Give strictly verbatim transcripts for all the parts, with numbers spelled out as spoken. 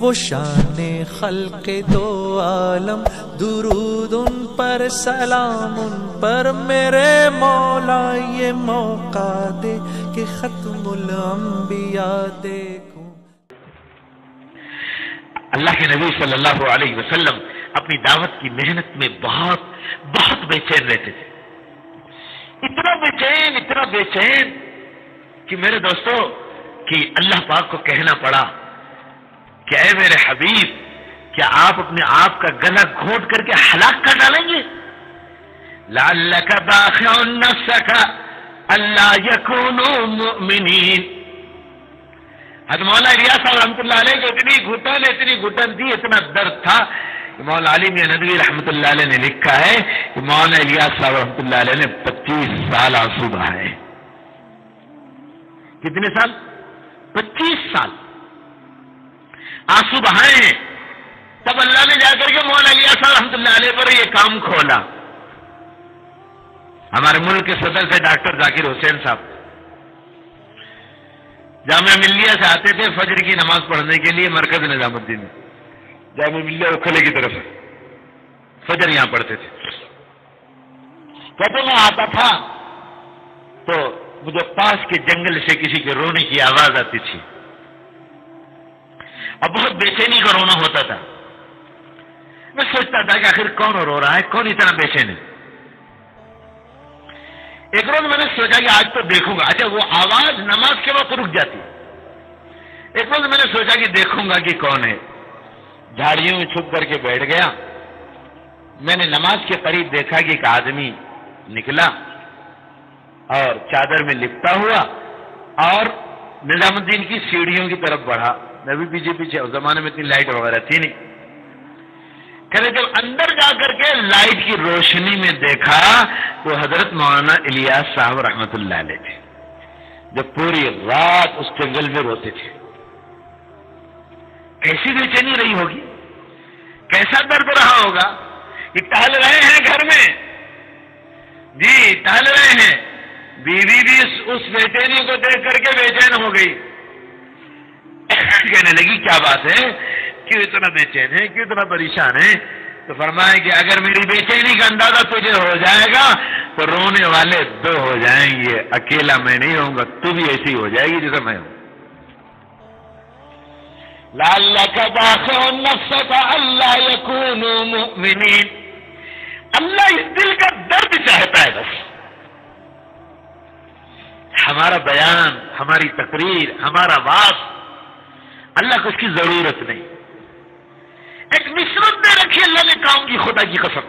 وہ شان خلق دو عالم، درود ان پر سلام ان پر میرے مولا، یہ موقع دے کہ ختم الانبیاء دیکھوں۔ اللہ کے نبی صلی اللہ علیہ وسلم اپنی دعوت کی محنت میں بہت بہت بے چین رہتے تھے، اتنا بے چین اتنا بے چین کہ میرے دوستو کہ اللہ پاک کو کہنا پڑا کہ اے میرے حبیب، کیا آپ اپنے آپ کا گلا گھونٹ کر کے ہلاک کر ڈالیں گے؟ لعلک باخع نفسک الا یکونوا مؤمنین۔ حضرت مولانا الیاس صاحب رحمۃ اللہ علیہ کو اتنی گھٹن اتنی گھٹن تھی، اتنا درد تھا کہ مولانا علی میاں ندوی رحمۃ اللہ علیہ نے لکھا ہے کہ مولانا الیاس صاحب رحمۃ اللہ علیہ نے پچیس سال آنسو بہائے۔ کتنے سال؟ پچیس سال آنسو بہائے ہیں۔ تب اللہ نے جا کر کے مولانا الیاس صاحب رحمۃ اللہ علیہ پر یہ کام کھولا۔ ہمارے ملک کے صدر تھے ڈاکٹر ذاکر حسین صاحب، جامعہ ملیہ سے آتے تھے فجر کی نماز پڑھنے کے لیے مرکز نظام الدین میں، جامعہ ملیہ کھلے کی طرف فجر یہاں پڑھتے تھے۔ کہتے میں آتا تھا تو مجھے پاس کے جنگل سے کسی کے رونے کی آواز آتی تھی اور بہت بے چینی کا رونا ہوتا تھا۔ میں سوچتا تھا کہ آخر کون رو رہا ہے، کون اتنا بے چین ہے۔ ایک روز میں نے سوچا کہ آج تو دیکھوں گا، اچھا وہ آواز نماز کے وقت رک جاتی۔ ایک روز میں نے سوچا کہ دیکھوں گا کہ کون ہے، جھاڑیوں میں چھپ کر کے بیٹھ گیا۔ میں نے نماز کے قریب دیکھا کہ ایک آدمی نکلا اور چادر میں لپٹا ہوا اور نظام الدین کی سیڑھیوں کی طرف بڑھا۔ میں بھی پیچھے پیچھے، اس زمانے میں اتنی لائٹ وغیرہ تھی نہیں۔ کہتے جب اندر جا کر کے لائٹ کی روشنی میں دیکھا تو حضرت مولانا الیاس صاحب رحمۃ اللہ علیہ تھے، جو پوری رات اس جنگل میں روتے تھے۔ کیسی بے چینی رہی ہوگی، کیسا درد رہا ہوگا کہ ٹہل رہے ہیں گھر میں، جی ٹہل رہے ہیں، بیوی بھی اس بے چینی کو دیکھ کر کے بے چین ہو گئی، کہنے لگی کیا بات ہے، کیوں اتنا بے چین ہے، کیوں اتنا پریشان ہے؟ تو فرمایا کہ اگر میری بے چینی کا اندازہ تجھے ہو جائے گا تو رونے والے دو ہو جائیں گے، اکیلا میں نہیں ہوں گا، تو بھی ایسی ہو جائے گی جیسا میں ہوں۔ لعلک باخع نفسک الا یکونوا مؤمنین۔ اللہ اس دل کا درد چاہتا ہے، بس ہمارا بیان، ہماری تقریر، ہمارا واس، اللہ کو اس کی ضرورت نہیں۔ ایک نسبت دے رکھی اللہ نے کام کی، خدا کی قسم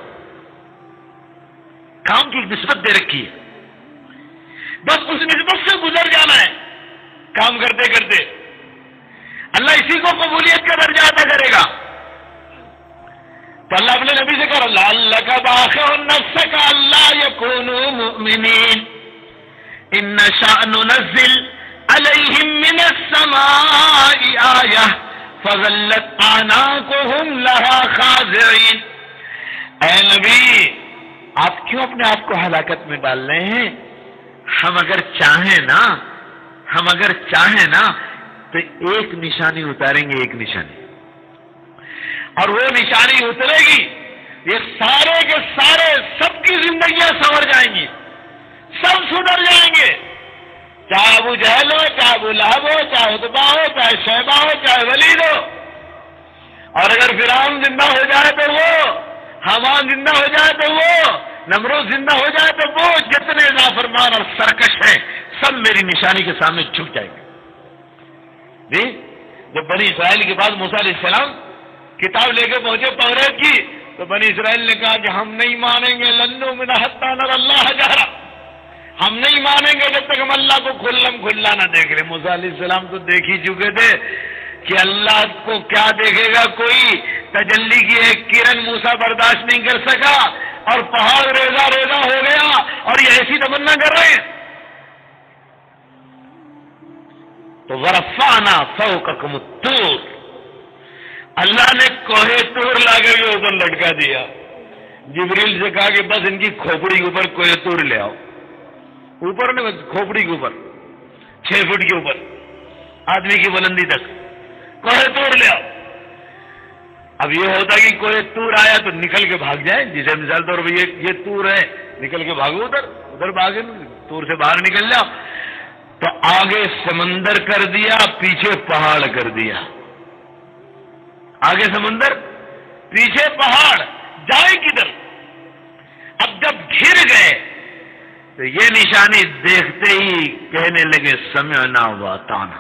کام کی ایک نسبت دے رکھی ہے، بس اس نسبت سے گزر جانا ہے کام کرتے کرتے، اللہ اسی کو قبولیت کا درجہ عطا کرے گا۔ تو اللہ اپنے نبی سے کہا لعلک باخع نفسک الا یکونوا مؤمنین ان نشأ ننزل علیہم من السماء آیہ فظلت اعناقهم لها خاضعین۔ اے نبی، آپ کیوں اپنے آپ کو ہلاکت میں ڈال رہے ہیں؟ ہم اگر چاہیں نا ہم اگر چاہیں نا تو ایک نشانی اتاریں گے، ایک نشانی، اور وہ نشانی اترے گی، یہ سارے کے سارے سب کی زندگیاں سنور جائیں گی، سب سدھر جائیں گے، چاہے ابو جہل ہو، چاہے ابو لہب ہو، چاہے عتبہ ہو، چاہے شیبہ ہو، چاہے ولید ہو، اور اگر فرعون زندہ ہو جائے تو وہ، حامان زندہ ہو جائے تو وہ، نمرود زندہ ہو جائے تو وہ، جتنے نافرمان اور سرکش ہیں سب میری نشانی کے سامنے جھک جائیں گے۔ جی جب بنی اسرائیل کے بعد موسیٰ علیہ السلام کتاب لے کے پہنچے توریت کی تو بنی اسرائیل نے کہا کہ ہم نہیں مانیں گے، لن نؤمن حتی نری اللہ جہرا، ہم نہیں مانیں گے جب تک ہم اللہ کو کھلم کھلا نہ دیکھ لیں۔ موسیٰ علیہ السلام تو دیکھ ہی چکے تھے کہ اللہ کو کیا دیکھے گا، کوئی تجلی کی ایک کرن موسیٰ برداشت نہیں کر سکا اور پہاڑ ریزہ ریزہ ہو گیا، اور یہ ایسی تمنا کر رہے ہیں۔ تو ورفعنا فوقکم الطور، اللہ نے کوہ طور لا کر کے اوپر لٹکا دیا۔ جبریل سے کہا کہ بس ان کی کھوپڑی کے اوپر کوہ طور لے آؤ، اوپر نے کھوپڑی کے اوپر چھ فٹ کے اوپر آدمی کی بلندی تک کوہ طور لے آؤ۔ اب یہ ہوتا کہ کوئی تور آیا تو نکل کے بھاگ جائے، جسے مثال طور پر یہ یہ تور ہے، نکل کے بھاگو ادھر ادھر بھاگے، تور سے باہر نکل جاؤ. تو آگے سمندر کر دیا، پیچھے پہاڑ کر دیا. آگے سمندر، پیچھے پہاڑ، جائیں کدھر؟ اب جب گھر گئے تو یہ نشانی دیکھتے ہی کہنے لگے سمعنا واطعنا،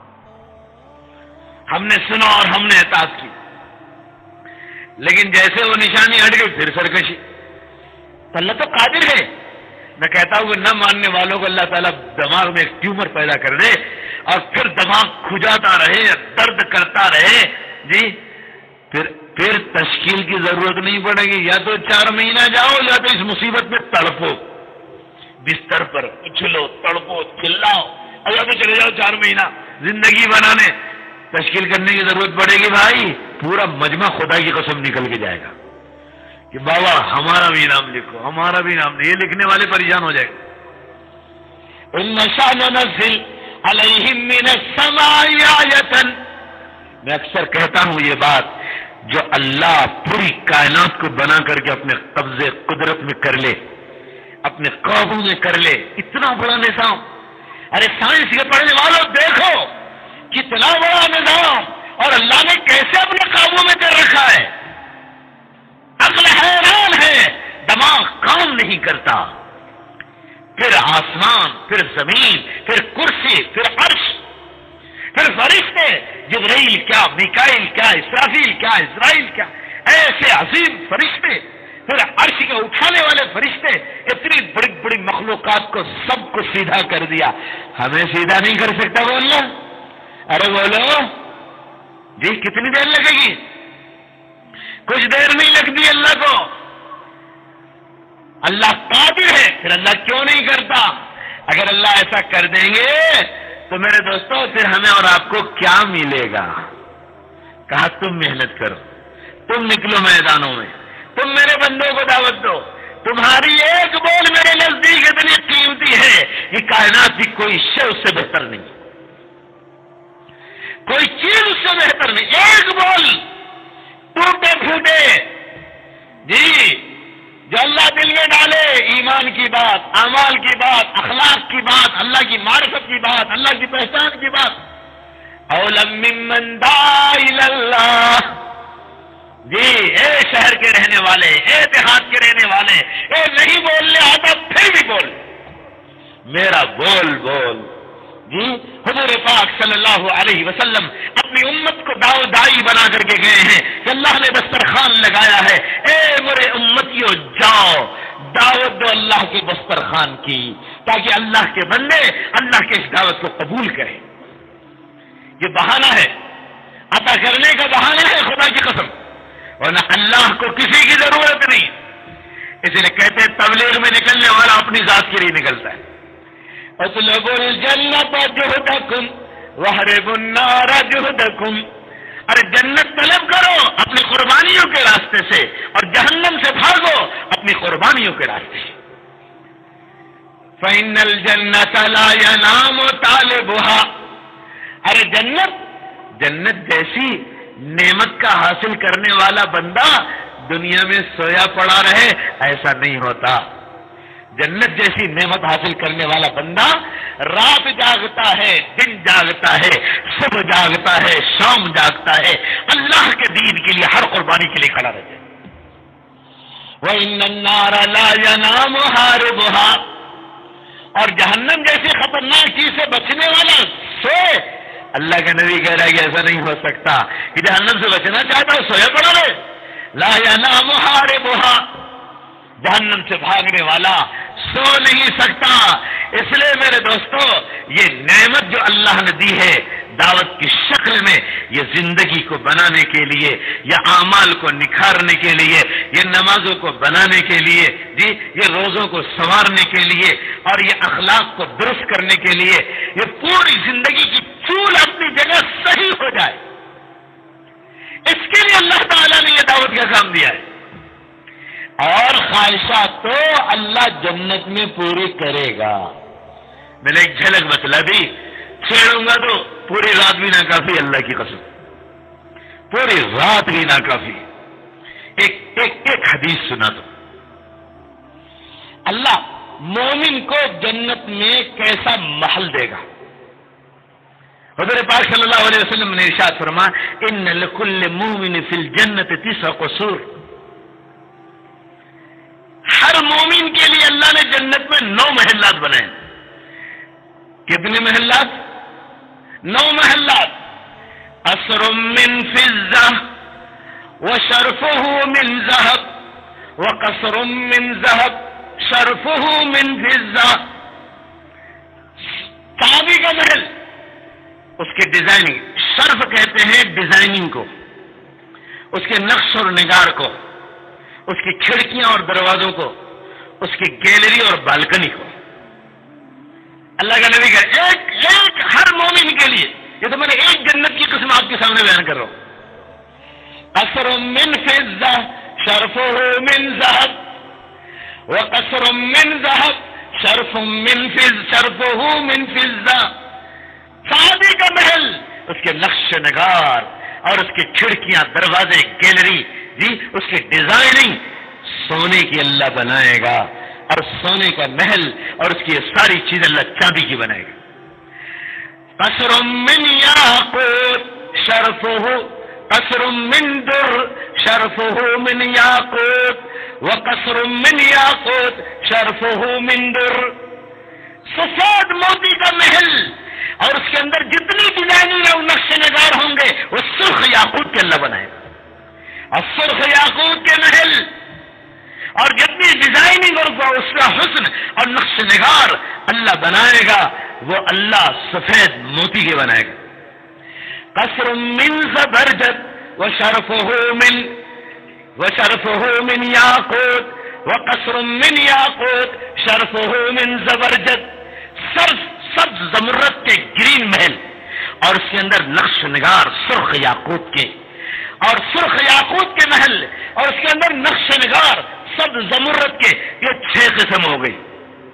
ہم نے سنا اور ہم نے اطاعت کی. لیکن جیسے وہ نشانی ہٹ گئی پھر سرکشی. تو اللہ تو قادر ہے. میں کہتا ہوں کہ نہ ماننے والوں کو اللہ تعالیٰ دماغ میں ایک ٹیومر پیدا کر دے اور پھر دماغ کھجاتا رہے، درد کرتا رہے جی، پھر پھر تشکیل کی ضرورت نہیں پڑے گی. یا تو چار مہینہ جاؤ یا تو اس مصیبت میں تڑپو، بستر پر اچھلو، تڑپو، چلاؤ، اور یا تو چلے جاؤ چار مہینہ زندگی بنانے. تشکیل کرنے کی ضرورت پڑے گی بھائی. پورا مجمع خدا کی قسم نکل کے جائے گا کہ بابا ہمارا بھی نام لکھو، ہمارا بھی نام. یہ لکھنے والے پریشان ہو جائے گا. ان نشاء ننزل علیہم من السماء آیۃ. میں اکثر کہتا ہوں یہ بات، جو اللہ پوری کائنات کو بنا کر کے اپنے قبضے قدرت میں کر لے، اپنے قابو میں کر لے، اتنا بڑا نظام. ارے سائنس کے پڑھنے والوں دیکھو کتنا بڑا نظام، اور اللہ نے کیسے اپنے قابو میں کر رکھا ہے. عقل حیران ہے، دماغ کام نہیں کرتا. پھر آسمان، پھر زمین، پھر کرسی، پھر عرش، پھر فرشتے، جبرائیل کیا، میکائیل کیا، اسرافیل کیا، اسرائیل کیا، ایسے عظیم فرشتے، پھر عرش کے اٹھانے والے فرشتے. اتنی بڑی بڑی مخلوقات کو سب کو سیدھا کر دیا. ہمیں سیدھا نہیں کر سکتا بولنا؟ ارے بولو جی، کتنی دیر لگے گی؟ کچھ دیر نہیں لگتی اللہ کو. اللہ قادر ہے، پھر اللہ کیوں نہیں کرتا؟ اگر اللہ ایسا کر دیں گے تو میرے دوستوں پھر ہمیں اور آپ کو کیا ملے گا؟ کہا تم محنت کرو، تم نکلو میدانوں میں، تم میرے بندوں کو دعوت دو. تمہاری ایک بول میرے نزدیک اتنی قیمتی ہے کہ کائنات کی کوئی شے اس سے بہتر نہیں، کوئی چیز اس سے بہتر نہیں. ایک بول ٹوٹے پھوٹے جی، جو اللہ دل میں ڈالے، ایمان کی بات، اعمال کی بات، اخلاق کی بات، اللہ کی معرفت کی بات، اللہ کی پہچان کی بات. اولم ممن دعا الی اللہ. جی اے شہر کے رہنے والے، اے دیہات کے رہنے والے، اے نہیں بولنے آتا پھر بھی بول، میرا بول بول. جی حضور پاک صلی اللہ علیہ وسلم اپنی امت کو داؤ دائی بنا کر کے گئے ہیں کہ اللہ نے دسترخوان لگایا ہے. اے میرے امتیوں جاؤ دعوت دو اللہ کے دسترخوان کی، تاکہ اللہ کے بندے اللہ کے اس دعوت کو قبول کریں. یہ بہانہ ہے، عطا کرنے کا بہانہ ہے خدا کی قسم، ورنہ اللہ کو کسی کی ضرورت نہیں. اس لیے کہتے ہیں تبلیغ میں نکلنے والا اپنی ذات کے لیے نکلتا ہے. اطلبوا الجنة جهدكم واحربوا النار جهدكم. ارے جنت طلب کرو اپنی قربانیوں کے راستے سے، اور جہنم سے بھاگو اپنی قربانیوں کے راستے سے. فإن الجنة لا ينام طالبها. ارے جنت جنت جیسی نعمت کا حاصل کرنے والا بندہ دنیا میں سویا پڑا رہے، ایسا نہیں ہوتا. جنت جیسی نعمت حاصل کرنے والا بندہ رات جاگتا ہے، دن جاگتا ہے، صبح جاگتا ہے، شام جاگتا ہے، اللہ کے دین کے لیے ہر قربانی کے لیے کھڑا رہتا ہے. وَإِنَّ النَّارَ لَا يَنَامُ حَارِبُهَا. اور جہنم جیسی خطرناک چیز سے بچنے والا سوئے. اللہ کے نبی کہہ رہا ہے کہ ایسا نہیں ہو سکتا کہ جہنم سے بچنا چاہتا ہے سویا پڑا رہے. لا ينام حاربها. جہنم سے بھاگنے والا سو نہیں سکتا. اس لیے میرے دوستو یہ نعمت جو اللہ نے دی ہے دعوت کی شکل میں، یہ زندگی کو بنانے کے لیے، یا اعمال کو نکھارنے کے لیے، یہ نمازوں کو بنانے کے لیے، جی یہ روزوں کو سنوارنے کے لیے، اور یہ اخلاق کو درست کرنے کے لیے، یہ پوری زندگی کی چول اپنی جگہ صحیح ہو جائے، اس کے لیے اللہ تعالیٰ نے یہ دعوت کا کام دیا ہے. اور خواہشات تو اللہ جنت میں پوری کرے گا. میں نے ایک جھلک بتلا دی، چھیڑوں گا تو پوری رات بھی نہ کافی اللہ کی قسم. پوری رات بھی ناکافی. ایک ایک ایک حدیث سنا دو. اللہ مومن کو جنت میں کیسا محل دے گا. حضور پاک صلی اللہ علیہ وسلم نے ارشاد فرمایا ان لکل مومن فی الجنت تسع قصور. ہر مومن کے لیے اللہ نے جنت میں نو محلات بنائے. کتنے محلات؟ نو محلات. قصر من فضہ وشرفه من ذهب وقصر من ذهب شرفه من فضہ. چاندی کا محل، اس کے ڈیزائننگ، شرف کہتے ہیں ڈیزائننگ کو، اس کے نقش اور نگار کو، اس کی کھڑکیاں اور دروازوں کو، اس کی گیلری اور بالکنی کو. اللہ کا نبی کا ایک ایک ہر مومن کے لیے. یہ تو میں نے ایک جنت کی قسم آپ کے سامنے بیان کر رہا ہوں. قصر من فضہ شرفه من ذهب وقصر من ذهب شرف من فضہ شرفه من فضہ. چاندی کا محل، اس کے نقش نگار اور اس کی کھڑکیاں، دروازے، گیلری، جی اس کی ڈیزائننگ سونے کی اللہ بنائے گا. اور سونے کا محل اور اس کی یہ ساری چیز اللہ چاندی کی بنائے گا. قصر من یاقوت شرفه قصر من در شرفه من یاقوت وقصر من یاقوت شرفه من در. سفید موتی کا محل اور اس کے اندر جتنی ڈیزائننگ اور نقش نگار ہوں گے وہ سرخ یاقوت کے اللہ بنائے گا. اور سرخ یاقوت کے محل اور جتنی ڈیزائننگ اور اس کا حسن اور نقش نگار اللہ بنائے گا وہ اللہ سفید موتی کے بنائے گا. قصر من زبرجد وشرفه من وشرفه من یاقوت وقصر من یاقوت شرفه من زبرجد. سرف سبز زمرد کے گرین محل اور اس کے اندر نقش نگار سرخ یاقوت کے، اور سرخ یاقوت کے محل اور اس کے اندر نقش نگار سبز زمرد کے. یہ چھ قسم ہو گئی.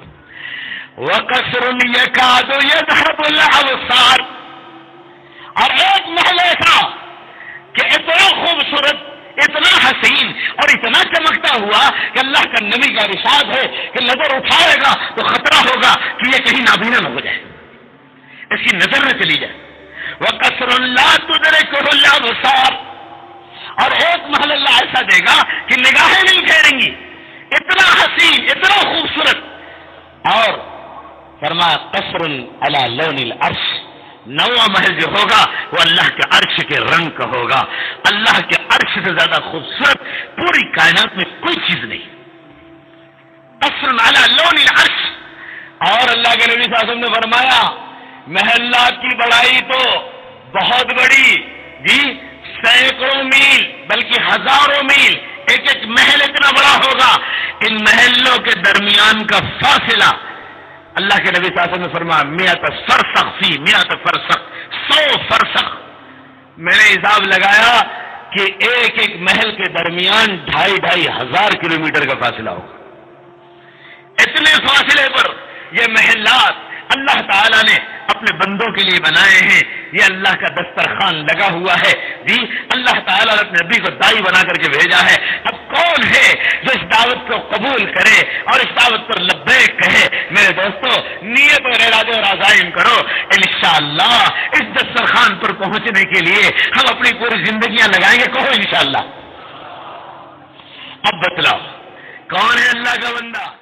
وقصر یکاد یذهب الابصار. اور ایک محل ایسا کہ اتنا خوبصورت، اتنا حسین اور اتنا چمکتا ہوا کہ اللہ کا نبی کا ارشاد ہے کہ نظر اٹھائے گا تو خطرہ ہوگا کہ یہ کہیں نابینا نہ ہو جائے، اس کی نظر نہ چلی جائے. وقصر لا تدرکہ الابصار. اور ایک محل اللہ ایسا دے گا کہ نگاہیں نہیں ٹھہریں گی، اتنا حسین، اتنا خوبصورت. اور فرمایا قصر علی لون العرش. نواں محل جو ہوگا وہ اللہ کے عرش کے رنگ کا ہوگا. اللہ کے عرش سے زیادہ خوبصورت پوری کائنات میں کوئی چیز نہیں. قصر علی لون العرش. اور اللہ کے نبی صلی اللہ علیہ وسلم نے فرمایا محلات کی بڑائی تو بہت بڑی، جی سینکڑوں میل بلکہ ہزاروں میل ایک ایک محل اتنا بڑا ہوگا. ان محلوں کے درمیان کا فاصلہ اللہ کے نبی صلی اللہ علیہ وسلم نے فرمایا میات فرسخ فی میات فرسخ، سو فرسخ. میں نے حساب لگایا کہ ایک ایک محل کے درمیان ڈھائی ڈھائی ہزار کلومیٹر کا فاصلہ ہوگا. اتنے فاصلے پر یہ محلات اللہ تعالیٰ نے اپنے بندوں کے لیے بنائے ہیں. یہ اللہ کا دسترخوان لگا ہوا ہے. جی اللہ تعالیٰ نے اپنے نبی کو دائی بنا کر کے بھیجا ہے. اب کون ہے جو اس دعوت کو قبول کرے اور اس دعوت پر لبیک کہے؟ میرے دوستو نیت اور ارادے اور عزائم کرو. انشاءاللہ اس دسترخوان پر پہنچنے کے لیے ہم اپنی پوری زندگیاں لگائیں گے. کہو انشاءاللہ. اب بتلاؤ کون ہے اللہ کا بندہ؟